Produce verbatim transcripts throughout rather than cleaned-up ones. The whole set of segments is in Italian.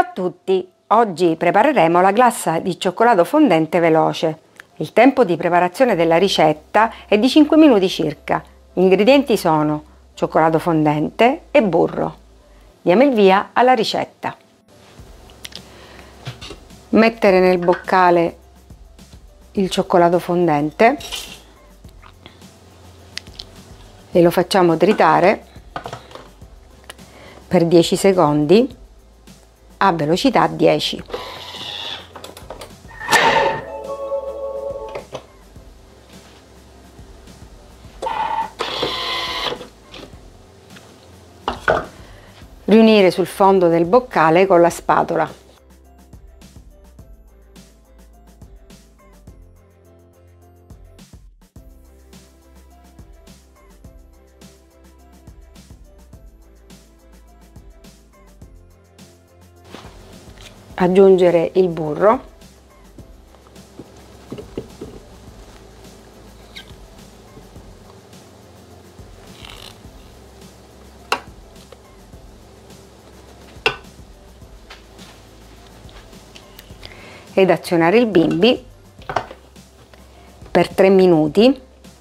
Ciao a tutti! Oggi prepareremo la glassa di cioccolato fondente veloce. Il tempo di preparazione della ricetta è di cinque minuti circa. Gli ingredienti sono cioccolato fondente e burro. Diamo il via alla ricetta. Mettere nel boccale il cioccolato fondente e lo facciamo tritare per dieci secondi a velocità dieci. Riunire sul fondo del boccale con la spatola. Aggiungere il burro, ed azionare il bimbi per tre minuti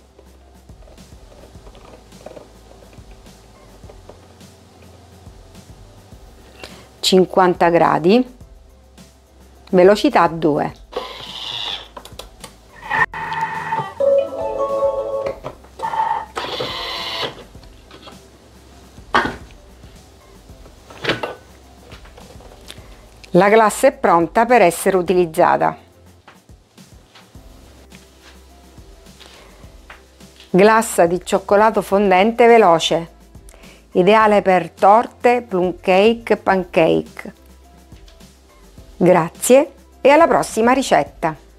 cinquanta gradi, velocità due. La glassa è pronta per essere utilizzata. Glassa di cioccolato fondente veloce, ideale per torte, plum cake, pancake. Grazie e alla prossima ricetta!